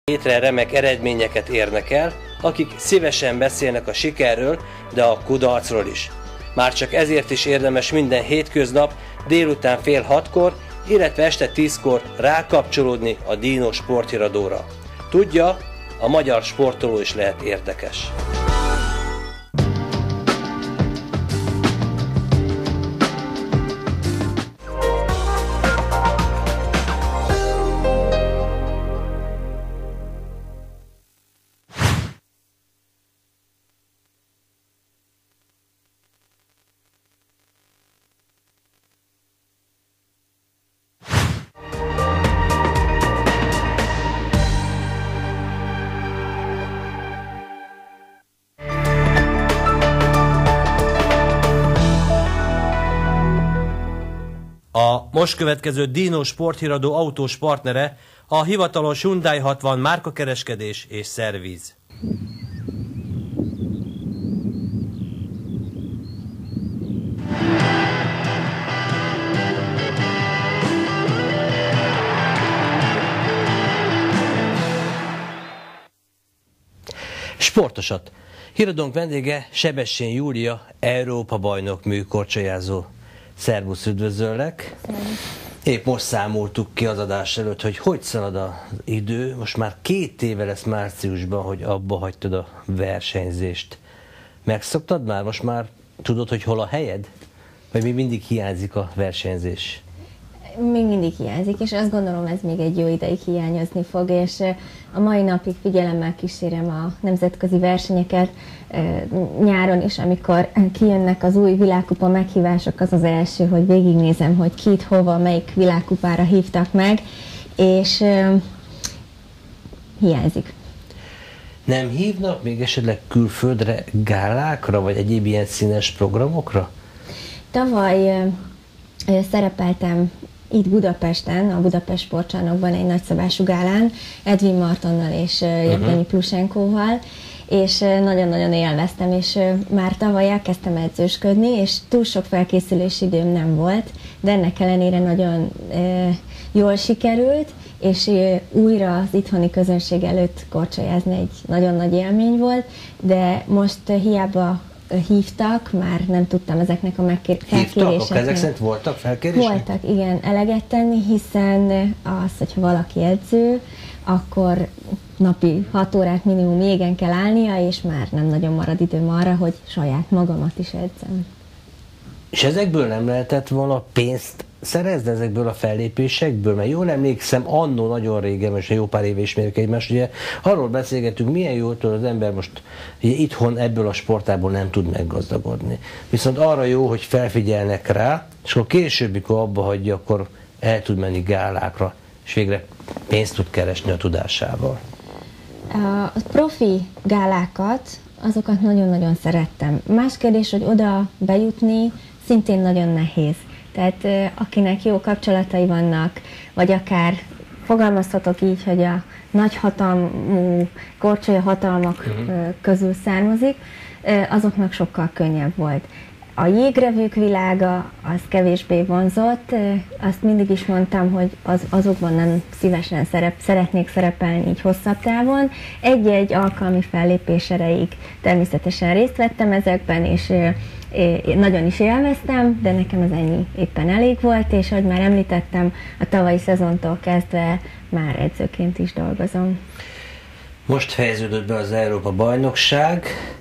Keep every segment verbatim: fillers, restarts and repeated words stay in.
Hétre remek eredményeket érnek el, akik szívesen beszélnek a sikerről, de a kudarcról is. Már csak ezért is érdemes minden hétköznap délután fél hatkor, illetve este tízkor rákapcsolódni a Dino sporthíradóra. Tudja, a magyar sportoló is lehet érdekes. A most következő Dino sporthíradó autós partnere a hivatalos Hyundai hatvan márkakereskedés és szerviz. Sportosat. Híradónk vendége Sebestyén Júlia, Európa-bajnok műkorcsolyázó. Szervusz, üdvözöllek! Épp most számoltuk ki az adás előtt, hogy hogy szalad az idő. Most már két éve lesz márciusban, hogy abba hagytad a versenyzést. Megszoktad már? Most már tudod, hogy hol a helyed? Vagy még mindig hiányzik a versenyzés? Még mindig hiányzik, és azt gondolom, ez még egy jó ideig hiányozni fog, és a mai napig figyelemmel kísérem a nemzetközi versenyeket nyáron is, amikor kijönnek az új világkupa meghívások, az az első, hogy végignézem, hogy kit, hova, melyik világkupára hívtak meg, és hiányzik. Nem hívnak még esetleg külföldre, gálákra, vagy egyéb ilyen színes programokra? Tavaly szerepeltem itt Budapesten, a Budapest Sportcsarnokban egy nagyszabású gálán, Edwin Martonnal és Jevgenyi uh-huh. Plusenkóval, és nagyon-nagyon élveztem, és már tavaly elkezdtem edzősködni, és túl sok felkészülési időm nem volt, de ennek ellenére nagyon e, jól sikerült, és újra az itthoni közönség előtt korcsolyázni egy nagyon nagy élmény volt, de most hiába hívtak, már nem tudtam ezeknek a felkéréseknek. Hívtak? Ezek szerint voltak felkérések? Voltak, igen, eleget tenni, hiszen az, hogyha valaki edző, akkor napi hat órát minimum jégen kell állnia, és már nem nagyon marad időm arra, hogy saját magamat is edzem. És ezekből nem lehetett volna pénzt szerezni, ezekből a fellépésekből? Mert jól emlékszem, annó nagyon régen, most jó pár éve ismerjük egymást, ugye arról beszélgetünk, milyen jól tud az ember most ugye, itthon ebből a sportából nem tud meggazdagodni. Viszont arra jó, hogy felfigyelnek rá, és akkor később, mikor abba hagyja, akkor el tud menni gálákra, és végre pénzt tud keresni a tudásával. A profi gálákat, azokat nagyon-nagyon szerettem. Más kérdés, hogy oda bejutni szintén nagyon nehéz. Tehát akinek jó kapcsolatai vannak, vagy akár fogalmazhatok így, hogy a nagyhatalmú korcsolya hatalmak uh-huh. közül származik, azoknak sokkal könnyebb volt. A jégrevők világa az kevésbé vonzott, azt mindig is mondtam, hogy az, azokban nem szívesen szerep, szeretnék szerepelni így hosszabb távon. Egy-egy alkalmi fellépés erejéig természetesen részt vettem ezekben, és nagyon is élveztem, de nekem ez ennyi éppen elég volt, és ahogy már említettem, a tavalyi szezontól kezdve már edzőként is dolgozom. Most fejeződött be az Európa-bajnokság.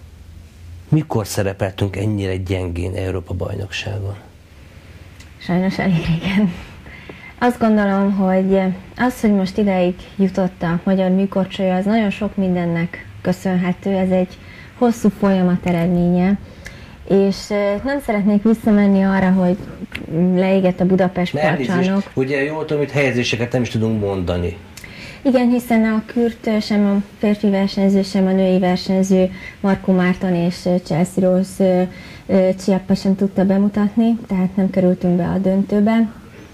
Mikor szerepeltünk ennyire gyengén Európa-bajnokságon? Sajnos elég régen. Azt gondolom, hogy az, hogy most ideig jutott a magyar műkorcsolya, az nagyon sok mindennek köszönhető, ez egy hosszú folyamat eredménye, és nem szeretnék visszamenni arra, hogy leégett a Budapest Sportcsarnok. Ugye jól tudom, hogy helyezéseket nem is tudunk mondani. Igen, hiszen a kürt sem a férfi versenyző, sem a női versenyző, Markó Márton és Chelsea Rose Csiappa sem tudta bemutatni, tehát nem kerültünk be a döntőbe.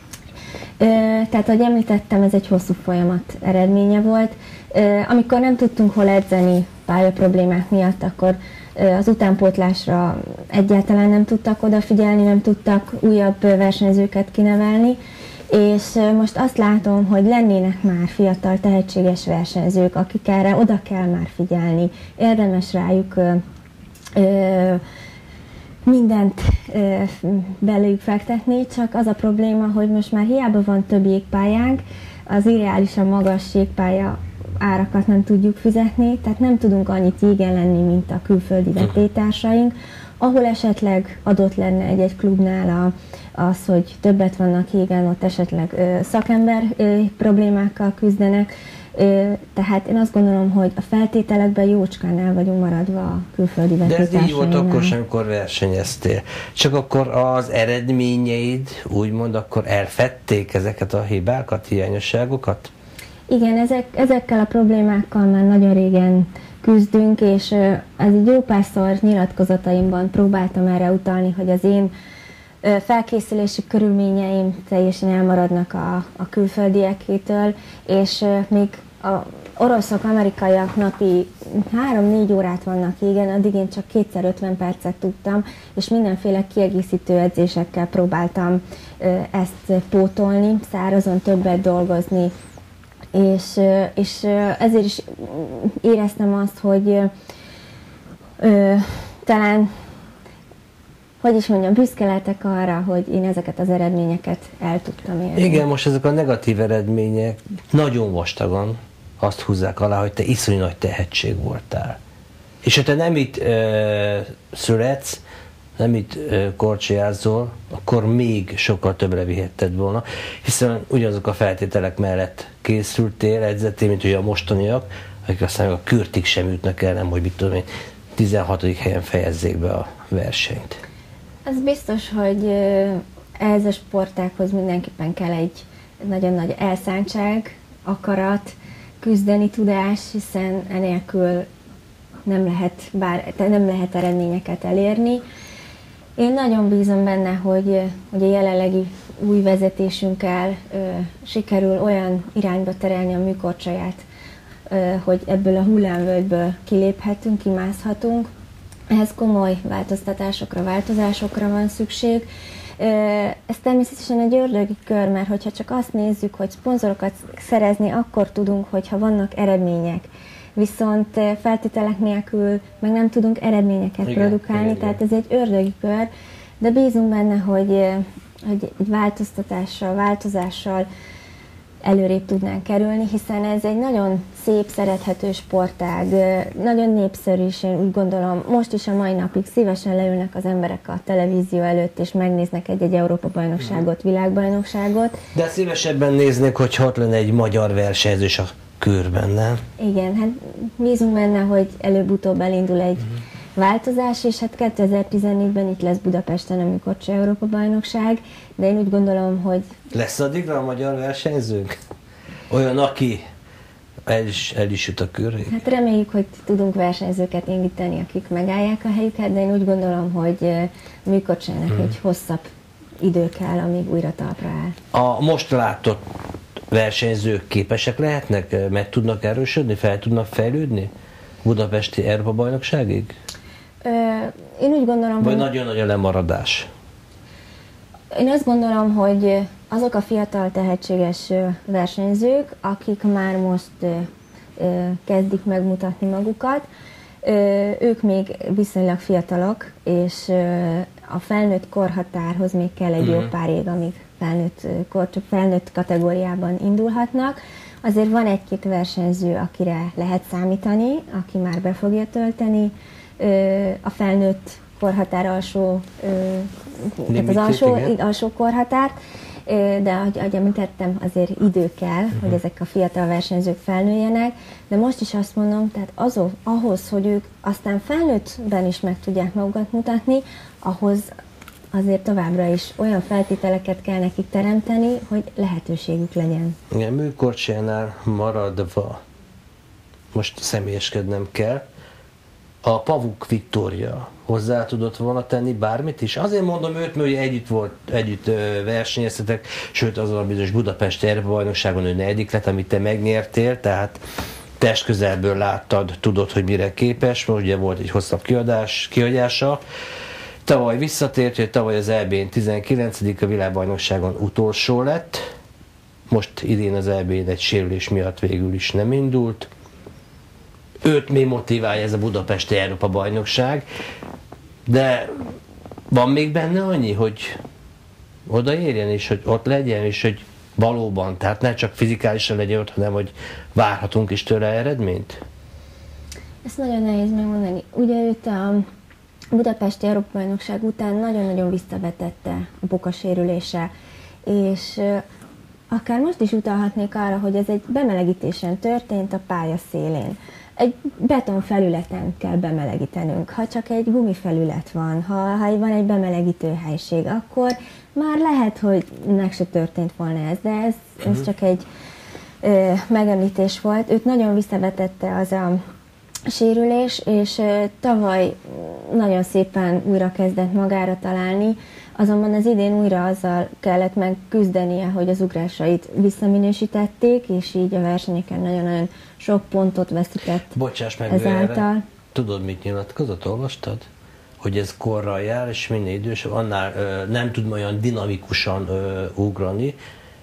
Tehát, ahogy említettem, ez egy hosszú folyamat eredménye volt. Amikor nem tudtunk hol edzeni pályaproblémák miatt, akkor az utánpótlásra egyáltalán nem tudtak odafigyelni, nem tudtak újabb versenyzőket kinevelni, És most azt látom, hogy lennének már fiatal, tehetséges versenyzők, akik erre oda kell már figyelni, érdemes rájuk ö, ö, mindent ö, belőjük fektetni, csak az a probléma, hogy most már hiába van több jégpályánk, az irreálisan magas jégpálya árakat nem tudjuk fizetni, tehát nem tudunk annyit jégen lenni, mint a külföldi vetélytársaink, ahol esetleg adott lenne egy-egy klubnál a, az, hogy többet vannak jégen, ott esetleg ö, szakember ö, problémákkal küzdenek, ö, tehát én azt gondolom, hogy a feltételekben jócskán el vagyunk maradva a külföldi vetélytársainknál. De ez így volt akkor sem, amikor versenyeztél. Csak akkor az eredményeid, úgymond, akkor elfedték ezeket a hibákat, hiányosságokat? Igen, ezek, ezekkel a problémákkal már nagyon régen küzdünk, és ez egy jó párszor nyilatkozataimban próbáltam erre utalni, hogy az én felkészülési körülményeim teljesen elmaradnak a, a külföldiekétől, és még a oroszok, amerikaiak napi három-négy órát vannak jégen, addig én csak kétszer ötven percet tudtam, és mindenféle kiegészítő edzésekkel próbáltam ezt pótolni, szárazon többet dolgozni, és, és ezért is éreztem azt, hogy ö, talán, hogy is mondjam, büszke lehetek arra, hogy én ezeket az eredményeket el tudtam érni. Igen, most ezek a negatív eredmények nagyon vastagan azt húzzák alá, hogy te iszonyú nagy tehetség voltál. És ha te nem itt ö, születsz, nem itt ö, korcsolyázol, akkor még sokkal többre vihetted volna, hiszen ugyanazok a feltételek mellett készültél, edzettél, mint ugye a mostaniak, akik aztán a kürtig sem jutnak el, nem, hogy mit tudom én, tizenhatodik helyen fejezzék be a versenyt. Az biztos, hogy ehhez a sportákhoz mindenképpen kell egy nagyon nagy elszántság, akarat, küzdeni tudás, hiszen enélkül nem lehet, bár, nem lehet eredményeket elérni. Én nagyon bízom benne, hogy, hogy a jelenlegi új vezetésünkkel ö, sikerül olyan irányba terelni a műkorcsolyát, ö, hogy ebből a hullámvölgyből kiléphetünk, kimászhatunk. Ehhez komoly változtatásokra, változásokra van szükség. Ö, ez természetesen egy ördögi kör, mert hogyha csak azt nézzük, hogy szponzorokat szerezni, akkor tudunk, hogyha vannak eredmények. Viszont feltételek nélkül meg nem tudunk eredményeket igen, produkálni, igen, tehát ez egy ördögi kör, de bízunk benne, hogy, hogy egy változtatással, változással előrébb tudnánk kerülni, hiszen ez egy nagyon szép, szerethető sportág, nagyon népszerű is, én úgy gondolom, most is a mai napig szívesen leülnek az emberek a televízió előtt, és megnéznek egy-egy Európa-bajnokságot, világbajnokságot. De szívesebben néznék, hogy ott lenne egy magyar versenyző is a körben, nem? Igen, hát bízunk benne, hogy előbb-utóbb elindul egy uh-huh. változás, és hát kétezer-tizennégyben itt lesz Budapesten a műkorcsolya Európa-bajnokság, de én úgy gondolom, hogy... Lesz addigra a magyar versenyzők? Olyan, aki el is, el is jut a köré? Hát reméljük, hogy tudunk versenyzőket indítani, akik megállják a helyüket, de én úgy gondolom, hogy a műkorcsolyának uh-huh. egy hosszabb idő kell, amíg újra talpra áll. A most látott versenyzők képesek lehetnek, meg tudnak erősödni, fel tudnak fejlődni budapesti Európa-bajnokságig? Ö, én úgy gondolom, Vagy hogy... nagyon nagy a lemaradás? Én azt gondolom, hogy azok a fiatal tehetséges versenyzők, akik már most ö, ö, kezdik megmutatni magukat, ö, ők még viszonylag fiatalok, és ö, a felnőtt korhatárhoz még kell egy uh-huh. jó pár év, amíg felnőtt, kor, felnőtt kategóriában indulhatnak. Azért van egy-két versenyző, akire lehet számítani, aki már be fogja tölteni a felnőtt korhatár alsó, tehát az alsó, alsó korhatárt, de ahogy, ahogy említettem, azért idő kell, uh-huh. hogy ezek a fiatal versenyzők felnőjenek, de most is azt mondom, tehát azok, ahhoz, hogy ők aztán felnőttben is meg tudják magukat mutatni, ahhoz azért továbbra is olyan feltételeket kell nekik teremteni, hogy lehetőségük legyen. Igen, műkorcsolyánál maradva, most személyeskednem kell, a Pavuk Viktória hozzá tudott volna tenni bármit is? Azért mondom őt, mert ugye együtt volt, együtt versenyeztetek, sőt azon a bizonyos Budapesti Európa-bajnokságon ő negyedik lett, amit te megnyertél, tehát testközelből láttad, tudod, hogy mire képes, most ugye volt egy hosszabb kiadás, kiadása. Tavaly visszatért, hogy tavaly az é bén tizenkilencedik a világbajnokságon utolsó lett, most idén az é bén egy sérülés miatt végül is nem indult. Őt még motiválja ez a budapesti Európa-bajnokság, de van még benne annyi, hogy odaérjen, és hogy ott legyen, és hogy valóban, tehát ne csak fizikálisan legyen ott, hanem hogy várhatunk is tőle eredményt? Ezt nagyon nehéz megmondani. Ugye őt a budapesti Európa-bajnokság után nagyon-nagyon visszavetette a bokasérülése, és akár most is utalhatnék arra, hogy ez egy bemelegítésen történt a pálya szélén. Egy betonfelületen kell bemelegítenünk. Ha csak egy gumifelület van, ha, ha van egy bemelegítő helység, akkor már lehet, hogy meg se történt volna ez, de ez, ez csak egy ö, megemlítés volt. Őt nagyon visszavetette az a sérülés, és ö, tavaly nagyon szépen újra kezdett magára találni, azonban az idén újra azzal kellett megküzdenie, hogy az ugrásait visszaminősítették, és így a versenyeken nagyon-nagyon sok pontot veszített. Bocsáss meg, ezáltal. Tudod, mit nyilatkozott? Olvastad? Hogy ez korral jár, és minél idősebb, annál ö, nem tud olyan dinamikusan ö, ugrani.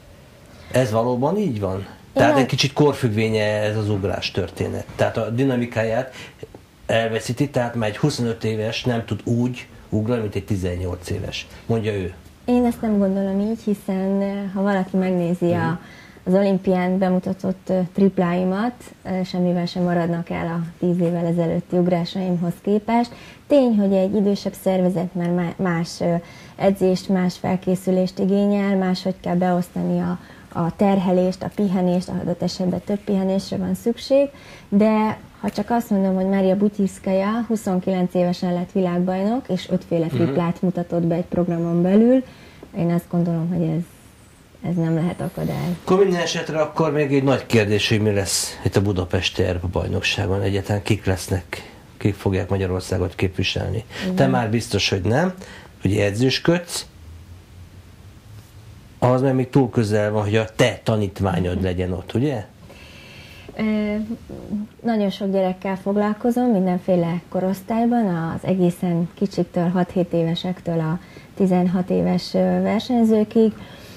Ez valóban így van? Tehát egy kicsit korfüggvénye ez az ugrás történet. Tehát a dinamikáját elveszíti, tehát már egy huszonöt éves nem tud úgy ugrani, mint egy tizennyolc éves. Mondja ő. Én ezt nem gondolom így, hiszen ha valaki megnézi uh-huh. a, az olimpián bemutatott tripláimat, semmivel sem maradnak el a tíz évvel ezelőtti ugrásaimhoz képest. Tény, hogy egy idősebb szervezet már más edzést, más felkészülést igényel, máshogy kell beosztani a, a terhelést, a pihenést, adott esetben több pihenésre van szükség, de ha csak azt mondom, hogy Mária Butyrskaja huszonkilenc évesen lett világbajnok, és ötféle triplát uh-huh. mutatott be egy programon belül, én azt gondolom, hogy ez, ez nem lehet akadály. Akkor minden esetre akkor még egy nagy kérdés, hogy mi lesz itt a budapesti Európa-bajnokságon. Egyáltalán kik lesznek, kik fogják Magyarországot képviselni. Igen. Te már biztos, hogy nem, hogy edzősködsz, ahhoz meg még túl közel van, hogy a te tanítványod legyen ott, ugye? Nagyon sok gyerekkel foglalkozom, mindenféle korosztályban, az egészen kicsiktől, hat-hét évesektől a tizenhat éves versenyzőkig.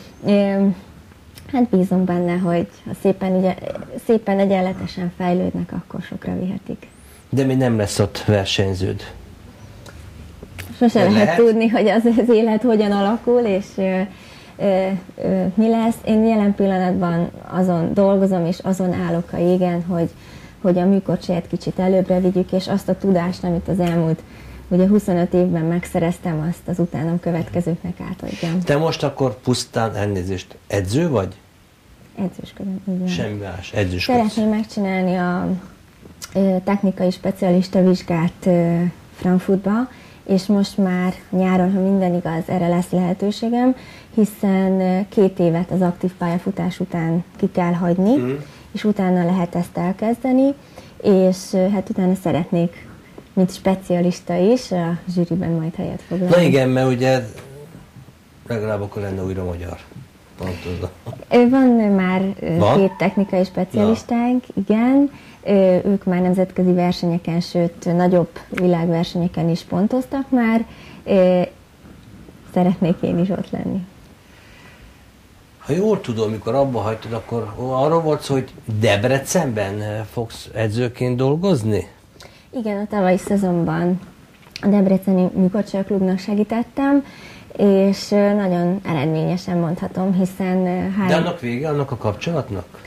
Hát bízom benne, hogy ha szépen, ugye, szépen egyenletesen fejlődnek, akkor sokra vihetik. De mi nem lesz ott versenyződ? Sose lehet, lehet tudni, hogy az, az élet hogyan alakul, és Ö, ö, mi lesz. Én jelen pillanatban azon dolgozom, és azon állok a jégen, hogy, hogy a műkorcsolyát kicsit előbbre vigyük, és azt a tudást, amit az elmúlt ugye huszonöt évben megszereztem, azt az utánam következőknek átadjam. Te most akkor pusztán elnézést edző vagy? Edzősködöm, igen. Semmi más, edzősködöm. Szeretném megcsinálni a ö, technikai specialista vizsgát ö, Frankfurtba, és most már nyáron, ha minden igaz, erre lesz lehetőségem, hiszen két évet az aktív pályafutás után ki kell hagyni, mm. és utána lehet ezt elkezdeni, és hát utána szeretnék, mint specialista is, a zsűriben majd helyet foglalni. Na igen, mert ugye legalább akkor lenne újra magyar. Van már Van? két technikai specialistánk, Na. igen. Ők már nemzetközi versenyeken, sőt nagyobb világversenyeken is pontoztak már. Szeretnék én is ott lenni. Ha jól tudom, mikor abba hagytad, akkor arról volt szó, hogy Debrecenben fogsz edzőként dolgozni? Igen, a tavalyi szezonban a Debreceni Műkorcsolyaklubnak segítettem, és nagyon eredményesen mondhatom, hiszen... Három... De annak vége, annak a kapcsolatnak?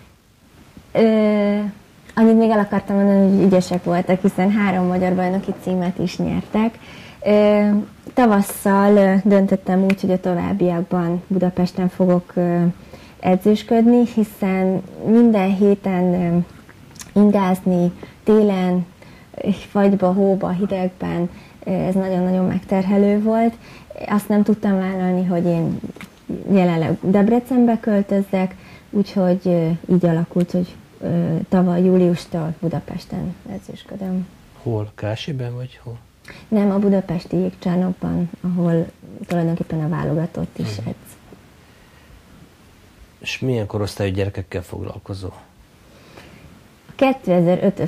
Ö, annyit még el akartam mondani, hogy ügyesek voltak, hiszen három magyar bajnoki címet is nyertek. Ö, tavasszal döntöttem úgy, hogy a továbbiakban Budapesten fogok ö, edzősködni, hiszen minden héten ö, ingázni, télen, fagyba, hóba, hidegben, ez nagyon-nagyon megterhelő volt. Azt nem tudtam vállalni, hogy én jelenleg Debrecenbe költözzek, úgyhogy így alakult, hogy tavaly júliustól Budapesten edzősködöm. Hol? Kásében vagy hol? Nem, a budapesti jégcsarnokban, ahol tulajdonképpen a válogatott is edz. És milyen korosztályú gyerekekkel foglalkozol? kétezer-ötös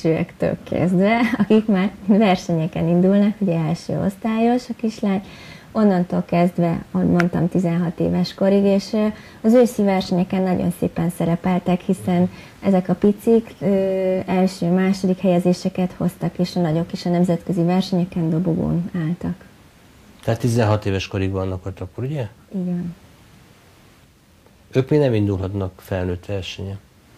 születésűektől kezdve, akik már versenyeken indulnak, ugye első osztályos a kislány, onnantól kezdve, ahogy mondtam, tizenhat éves korig, és az őszi versenyeken nagyon szépen szerepeltek, hiszen ezek a picik ö, első, második helyezéseket hoztak, és a nagyok is a nemzetközi versenyeken dobogón álltak. Tehát tizenhat éves korig vannak ott akkor, ugye? Igen. Ők még nem indulhatnak felnőtt versenyen.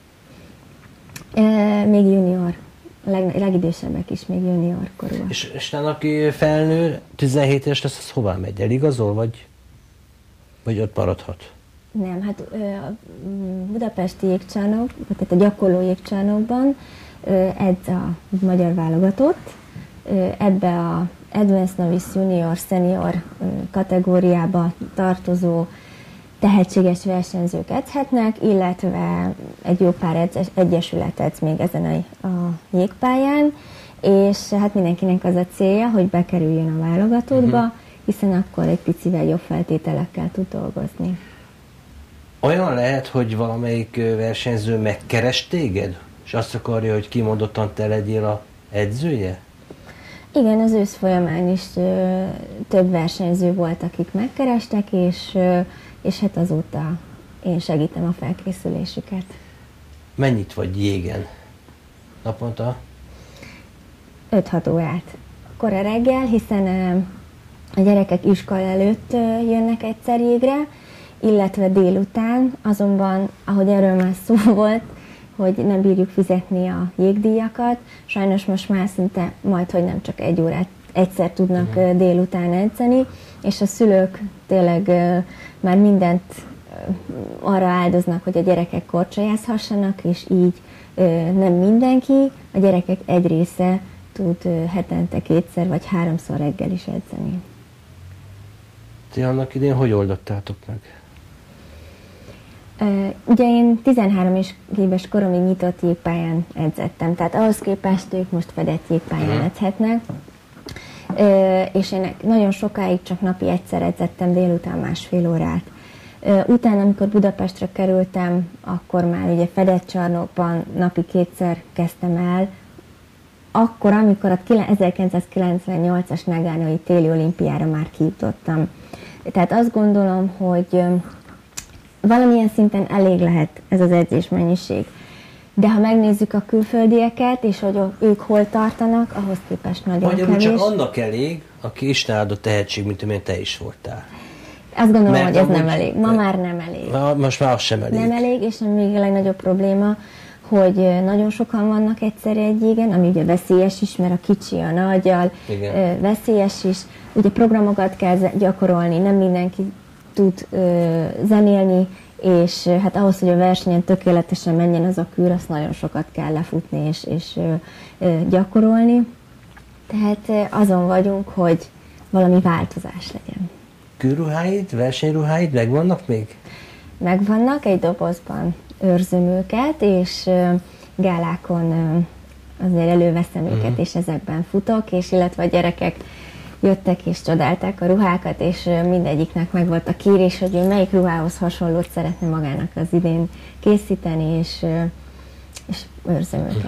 E, még junior. A leg, legidősebbek is még junior korúak. És, és aki felnő, tizenhét éves lesz, az hová megy? Eligazol, vagy, vagy ott maradhat? Nem, hát a budapesti jégcsarnok, tehát a gyakorló jégcsarnokban edz a magyar válogatott, ebbe a Advanced Novice Junior Senior kategóriába tartozó tehetséges versenyzők edzhetnek, illetve egy jó pár egyesület edz még ezen a, a jégpályán, és hát mindenkinek az a célja, hogy bekerüljön a válogatottba, uh-huh. hiszen akkor egy picivel jobb feltételekkel tud dolgozni. Olyan lehet, hogy valamelyik versenyző megkeres téged, és azt akarja, hogy kimondottan te legyél a edzője? Igen, az ősz folyamán is ö, több versenyző volt, akik megkerestek, és, ö, és hát azóta én segítem a felkészülésüket. Mennyit vagy jégen naponta? öt-hat órát. Kora reggel, hiszen ö, a gyerekek iskola előtt ö, jönnek egyszer jégre, illetve délután, azonban, ahogy erről már szó volt, hogy nem bírjuk fizetni a jégdíjakat. Sajnos most már szinte majd, hogy nem csak egy órát egyszer tudnak uh-huh. délután edzeni, és a szülők tényleg uh, már mindent uh, arra áldoznak, hogy a gyerekek korcsolyázhassanak, és így uh, nem mindenki, a gyerekek egy része tud uh, hetente kétszer vagy háromszor reggel is edzeni. Ti annak idén hogy oldottátok meg? Uh, ugye én tizenhárom éves koromig nyitott jégpályán edzettem, tehát ahhoz képest ők most fedett jégpályán uh-huh. edzhetnek, uh, és én nagyon sokáig csak napi egyszer edzettem, délután másfél órát. Uh, utána, amikor Budapestre kerültem, akkor már ugye fedett csarnokban napi kétszer kezdtem el, akkor, amikor a ezerkilencszázkilencvennyolcas Nagánói téli olimpiára már kijutottam. Tehát azt gondolom, hogy uh, valamilyen szinten elég lehet ez az edzésmennyiség. De ha megnézzük a külföldieket, és hogy ők hol tartanak, ahhoz képest nagyon Magyarul kevés. csak annak elég, aki Isten áldott tehetség, mint amilyen te is voltál. Azt gondolom, Mert hogy ez amúgy, nem elég. Ma már nem elég. Ma, most már az sem elég. Nem elég, és még a legnagyobb probléma, hogy nagyon sokan vannak egyszerre egy jégen, ami ugye veszélyes is, mert a kicsi a nagyjal, Igen. veszélyes is. Ugye programokat kell gyakorolni, nem mindenki tud ö, zenélni, és hát ahhoz, hogy a versenyen tökéletesen menjen az a kür, azt nagyon sokat kell lefutni és, és ö, ö, gyakorolni. Tehát ö, azon vagyunk, hogy valami változás legyen. Kürruháid, versenyruháid megvannak még? Megvannak, egy dobozban őrzöm őket, és ö, gálákon ö, azért előveszem uh-huh. őket, és ezekben futok, és illetve a gyerekek jöttek és csodálták a ruhákat, és mindegyiknek meg volt a kérés, hogy ő melyik ruhához hasonlót szeretne magának az idén készíteni, és, és őrzöm őket.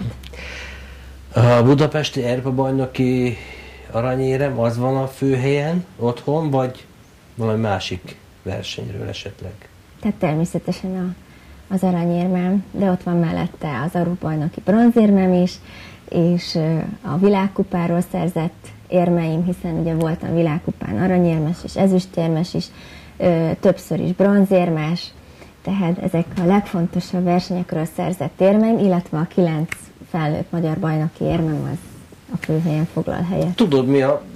A budapesti Erpa-bajnoki aranyérem az van a főhelyen otthon, vagy valami másik versenyről esetleg? Tehát természetesen a, az aranyérmem, de ott van mellette az Arúbajnoki bronzérmem is, és a világkupáról szerzett érmeim, hiszen ugye voltam világkupán aranyérmes és ezüstérmes is, ö, többször is bronzérmes, tehát ezek a legfontosabb versenyekről szerzett érmeim, illetve a kilenc felnőtt magyar bajnoki érmem az a főhelyen foglal helyet. Tudod, mi a,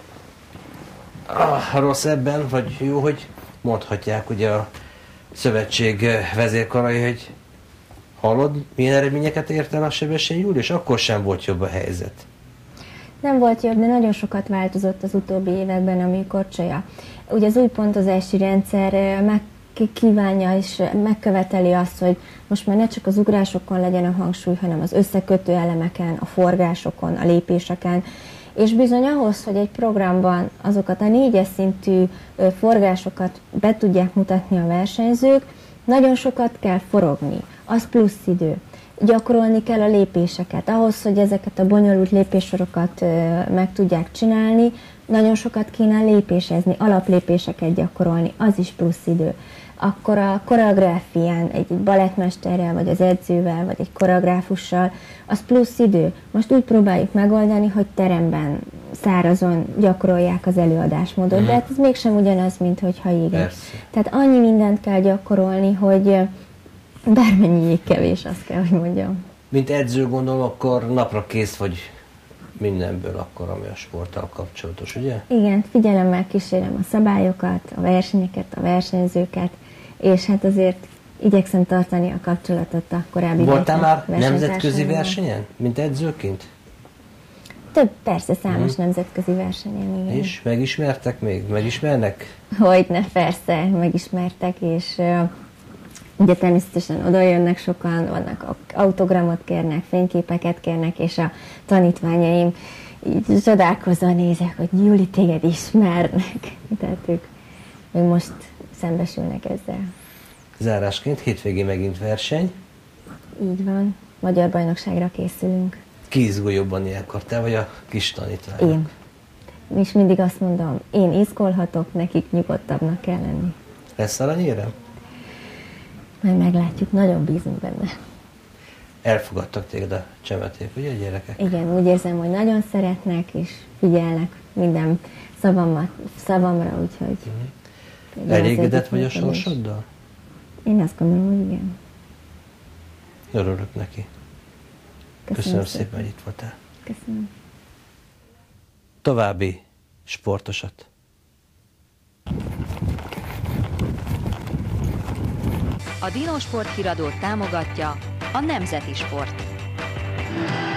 a rossz ebben, vagy jó, hogy mondhatják ugye a szövetség vezérkarai, hogy hallod, milyen eredményeket ért el a Sebestyén Júli, és akkor sem volt jobb a helyzet. Nem volt jobb, de nagyon sokat változott az utóbbi években a műkorcsolya. Ugye az új pontozási rendszer meg kívánja és megköveteli azt, hogy most már ne csak az ugrásokon legyen a hangsúly, hanem az összekötő elemeken, a forgásokon, a lépéseken, és bizony ahhoz, hogy egy programban azokat a négyes szintű forgásokat be tudják mutatni a versenyzők, nagyon sokat kell forogni, az plusz idő. gyakorolni kell a lépéseket. Ahhoz, hogy ezeket a bonyolult lépéssorokat meg tudják csinálni, nagyon sokat kéne lépésezni, alaplépéseket gyakorolni, az is plusz idő. Akkor a koreográfián egy, egy balettmesterrel, vagy az edzővel, vagy egy koreográfussal, az plusz idő. Most úgy próbáljuk megoldani, hogy teremben, szárazon gyakorolják az előadásmódot, mm. de hát ez mégsem ugyanaz, mint hogyha igen. Tehát annyi mindent kell gyakorolni, hogy bármennyi jég kevés, azt kell, hogy mondjam. Mint edző gondolom, akkor napra kész vagy mindenből akkor, ami a sporttal kapcsolatos, ugye? Igen, figyelemmel kísérem a szabályokat, a versenyeket, a versenyzőket, és hát azért igyekszem tartani a kapcsolatot a korábbi Voltál már nemzetközi versenyen, mint edzőként? Több, persze, számos hmm. nemzetközi versenyen, igen. És megismertek még? Megismernek? Hogyne, persze, megismertek, és uh, ugye természetesen oda jönnek sokan, vannak autogramot kérnek, fényképeket kérnek, és a tanítványaim így csodálkozva nézek, hogy Júli, téged ismernek. Tehát ők még most szembesülnek ezzel. Zárásként hétvégén megint verseny. Így van, magyar bajnokságra készülünk. Ki izgul jobban ilyenkor, te vagy a kis tanítványok? Én. És mindig azt mondom, én izgulhatok, nekik nyugodtabbnak kell lenni. Lesz aranyérem? Majd meglátjuk, nagyon bízunk benne. Elfogadtak téged a csemeték, ugye a gyerekek? Igen, úgy érzem, hogy nagyon szeretnek, és figyelnek minden szavamat, szavamra, úgyhogy... Mm. Elégedett vagy a sorsoddal? Én azt gondolom, hogy igen. Örülök neki. Köszönöm, Köszönöm szépen, szépen, hogy itt voltál. Köszönöm. További sportosat. A Dino Sport híradót támogatja a Nemzeti Sport.